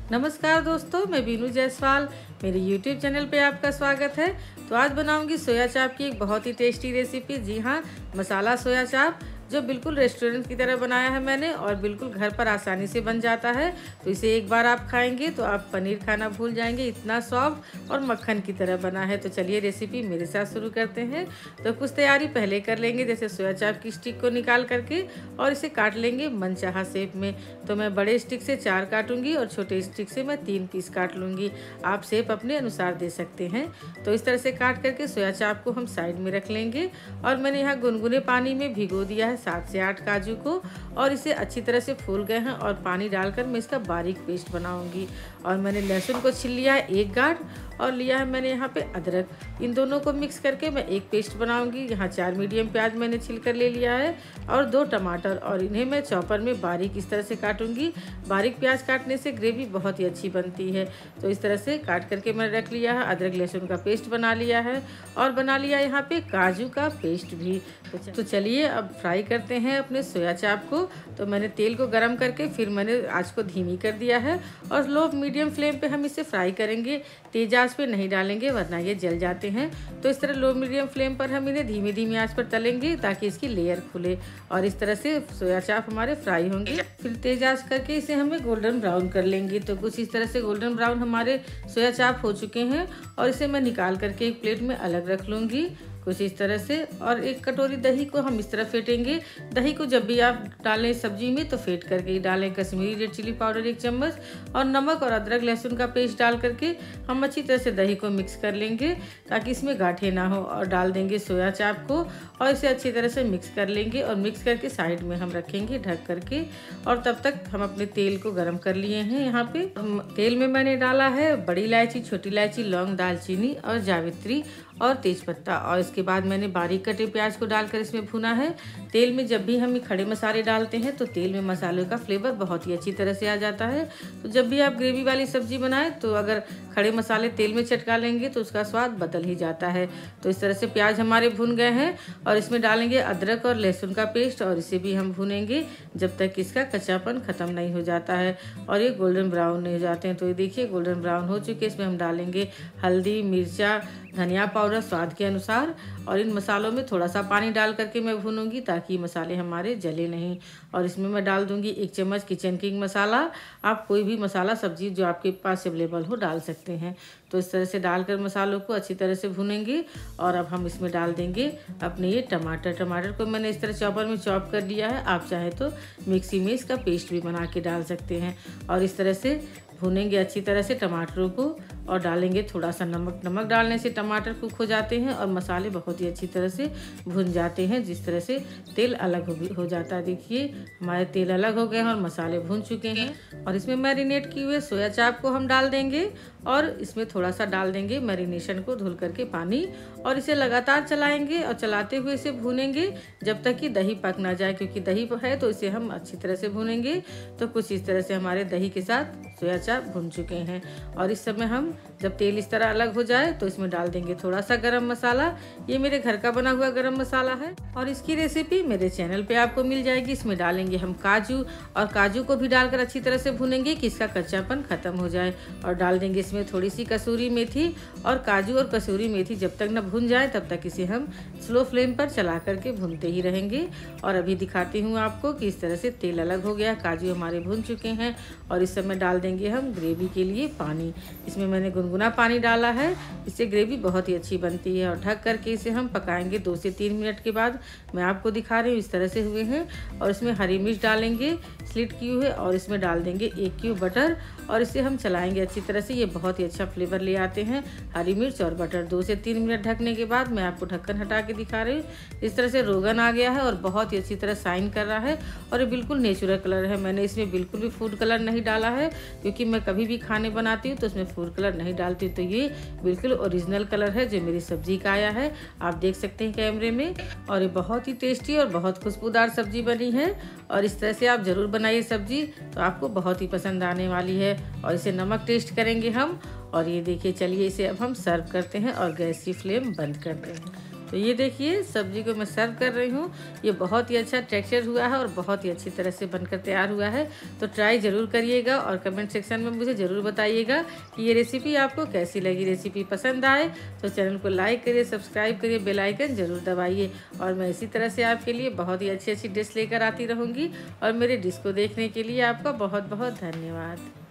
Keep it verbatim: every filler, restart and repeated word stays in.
नमस्कार दोस्तों, मैं बीनू जायसवाल। मेरे यूट्यूब चैनल पे आपका स्वागत है। तो आज बनाऊंगी सोया चाप की एक बहुत ही टेस्टी रेसिपी। जी हाँ, मसाला सोया चाप जो बिल्कुल रेस्टोरेंट की तरह बनाया है मैंने और बिल्कुल घर पर आसानी से बन जाता है। तो इसे एक बार आप खाएंगे तो आप पनीर खाना भूल जाएंगे, इतना सॉफ्ट और मक्खन की तरह बना है। तो चलिए रेसिपी मेरे साथ शुरू करते हैं। तो कुछ तैयारी पहले कर लेंगे, जैसे सोया चाप की स्टिक को निकाल करके और इसे काट लेंगे मनचाहा शेप में। तो मैं बड़े स्टिक से चार काटूंगी और छोटे स्टिक से मैं तीन पीस काट लूँगी। आप शेप अपने अनुसार दे सकते हैं। तो इस तरह से काट करके सोया चाप को हम साइड में रख लेंगे। और मैंने यहाँ गुनगुने पानी में भिगो दिया है सात से आठ काजू को और इसे अच्छी तरह से फूल गए हैं और पानी डालकर मैं इसका बारीक पेस्ट बनाऊंगी। और मैंने लहसुन को छिल लिया है एक गांठ और लिया है मैंने यहाँ पे अदरक। इन दोनों को मिक्स करके मैं एक पेस्ट बनाऊंगी। यहाँ चार मीडियम प्याज मैंने छिल कर ले लिया है और दो टमाटर, और इन्हें मैं चॉपर में बारीक इस तरह से काटूंगी। बारीक प्याज काटने से ग्रेवी बहुत ही अच्छी बनती है। तो इस तरह से काट करके मैंने रख लिया है। अदरक लहसुन का पेस्ट बना लिया है और बना लिया यहाँ पे काजू का पेस्ट भी। तो चलिए अब फ्राई करते हैं अपने सोया चाप को। तो मैंने तेल को गर्म करके फिर मैंने आँच को धीमी कर दिया है और लो मीडियम फ्लेम पे हम इसे फ्राई करेंगे। तेज आंच पे नहीं डालेंगे वरना ये जल जाते हैं। तो इस तरह लो मीडियम फ्लेम पर हम इन्हें धीमी धीमी आंच पर तलेंगे ताकि इसकी लेयर खुले और इस तरह से सोया चाप हमारे फ्राई होंगे। फिर तेज आंच करके इसे हमें गोल्डन ब्राउन कर लेंगे। तो कुछ इस तरह से गोल्डन ब्राउन हमारे सोया चाप हो चुके हैं और इसे मैं निकाल करके एक प्लेट में अलग रख लूँगी कुछ इस तरह से। और एक कटोरी दही को हम इस तरह फेंटेंगे। दही को जब भी आप डालें सब्जी में तो फेंट करके ही डालें। कश्मीरी रेड चिली पाउडर एक चम्मच और नमक और अदरक लहसुन का पेस्ट डाल करके हम अच्छी तरह से दही को मिक्स कर लेंगे ताकि इसमें गांठें ना हो। और डाल देंगे सोया चाप को और इसे अच्छी तरह से मिक्स कर लेंगे और मिक्स करके साइड में हम रखेंगे ढक करके। और तब तक हम अपने तेल को गर्म कर लिए हैं। यहाँ पे तेल में मैंने डाला है बड़ी इलायची, छोटी इलायची, लौंग, दालचीनी और जावित्री और तेजपत्ता। और इसके बाद मैंने बारीक कटे प्याज को डालकर इसमें भुना है। तेल में जब भी हम खड़े मसाले डालते हैं तो तेल में मसालों का फ्लेवर बहुत ही अच्छी तरह से आ जाता है। तो जब भी आप ग्रेवी वाली सब्जी बनाएं तो अगर खड़े मसाले तेल में चटका लेंगे तो उसका स्वाद बदल ही जाता है। तो इस तरह से प्याज हमारे भुन गए हैं और इसमें डालेंगे अदरक और लहसुन का पेस्ट और इसे भी हम भुनेंगे जब तक इसका कच्चापन खत्म नहीं हो जाता है और ये गोल्डन ब्राउन नहीं हो जाते हैं। तो ये देखिए गोल्डन ब्राउन हो चुके। इसमें हम डालेंगे हल्दी, मिर्चा, धनिया पाउडर स्वाद के अनुसार और इन मसालों में थोड़ा सा पानी डाल करके मैं भूनूंगी ताकि मसाले हमारे जले नहीं। और इसमें मैं डाल दूंगी एक चम्मच किचन किंग मसाला। आप कोई भी मसाला सब्जी जो आपके पास अवेलेबल हो डाल सकते हैं। तो इस तरह से डालकर मसालों को अच्छी तरह से भूनेंगे। और अब हम इसमें डाल देंगे अपने ये टमाटर। टमाटर को मैंने इस तरह चॉपर में चॉप कर दिया है। आप चाहे तो मिक्सी में इसका पेस्ट भी बना के डाल सकते हैं। और इस तरह से भूनेंगे अच्छी तरह से टमाटरों को और डालेंगे थोड़ा सा नमक। नमक डालने से टमाटर कुक हो जाते हैं और मसाले बहुत ही अच्छी तरह से भुन जाते हैं। जिस तरह से तेल अलग हो हो जाता है। देखिए हमारे तेल अलग हो गए हैं और मसाले भुन चुके हैं। और इसमें मैरिनेट किए हुए सोया चाप को हम डाल देंगे और इसमें थोड़ा सा डाल देंगे मैरिनेशन को धुल करके पानी और इसे लगातार चलाएंगे और चलाते हुए इसे भूनेंगे जब तक कि दही पक ना जाए, क्योंकि दही है तो इसे हम अच्छी तरह से भूनेंगे। तो कुछ इस तरह से हमारे दही के साथ सोया चाप भुन चुके हैं। और इस समय हम जब तेल इस तरह अलग हो जाए तो इसमें डाल देंगे थोड़ा सा गरम मसाला। ये मेरे घर का बना हुआ गरम मसाला है और इसकी रेसिपी मेरे चैनल पे आपको मिल जाएगी। इसमें डालेंगे हम काजू और काजू को भी डालकर अच्छी तरह से भूनेंगे कि इसका कच्चापन खत्म हो जाए। और डाल देंगे इसमें थोड़ी सी कसूरी मेथी। और काजू और कसूरी मेथी जब तक न भुन जाए तब तक इसे हम स्लो फ्लेम पर चला करके भूनते ही रहेंगे। और अभी दिखाती हूँ आपको कि इस तरह से तेल अलग हो गया, काजू हमारे भुन चुके हैं। और इस समय डाल देंगे हम ग्रेवी के लिए पानी। इसमें मैंने गुनगुना पानी डाला है, इससे ग्रेवी बहुत ही अच्छी बनती है। और ढक करके इसे हम पकाएंगे दो से तीन मिनट के बाद। मैं आपको दिखा रही हूँ इस तरह से हुए हैं। और इसमें हरी मिर्च डालेंगे स्लिट किए हुए और इसमें डाल देंगे एक क्यूब बटर और इसे हम चलाएंगे अच्छी तरह से। ये बहुत ही अच्छा फ्लेवर ले आते हैं हरी मिर्च और बटर। दो से तीन मिनट ढकने के बाद मैं आपको ढक्कन हटा के दिखा रही हूँ। इस तरह से रोगन आ गया है और बहुत ही अच्छी तरह शाइन कर रहा है और ये बिल्कुल नेचुरल कलर है। मैंने इसमें बिल्कुल भी फूड कलर नहीं डाला है, क्योंकि मैं कभी भी खाने बनाती हूँ तो उसमें फूड कलर नहीं डालती। तो ये बिल्कुल ओरिजिनल कलर है जो मेरी सब्जी का आया है, आप देख सकते हैं कैमरे में। और ये बहुत ही टेस्टी और बहुत खुशबूदार सब्जी बनी है। और इस तरह से आप ज़रूर बनाइए सब्जी, तो आपको बहुत ही पसंद आने वाली है। और इसे नमक टेस्ट करेंगे हम। और ये देखिए, चलिए इसे अब हम सर्व करते हैं और गैस की फ्लेम बंद करते हैं। तो ये देखिए सब्जी को मैं सर्व कर रही हूँ। ये बहुत ही अच्छा टेक्सचर हुआ है और बहुत ही अच्छी तरह से बनकर तैयार हुआ है। तो ट्राई ज़रूर करिएगा और कमेंट सेक्शन में मुझे ज़रूर बताइएगा कि ये रेसिपी आपको कैसी लगी। रेसिपी पसंद आए तो चैनल को लाइक करिए, सब्सक्राइब करिए, बेल आइकन ज़रूर दबाइए। और मैं इसी तरह से आपके लिए बहुत ही अच्छी अच्छी डिश लेकर आती रहूँगी। और मेरे डिश को देखने के लिए आपका बहुत बहुत धन्यवाद।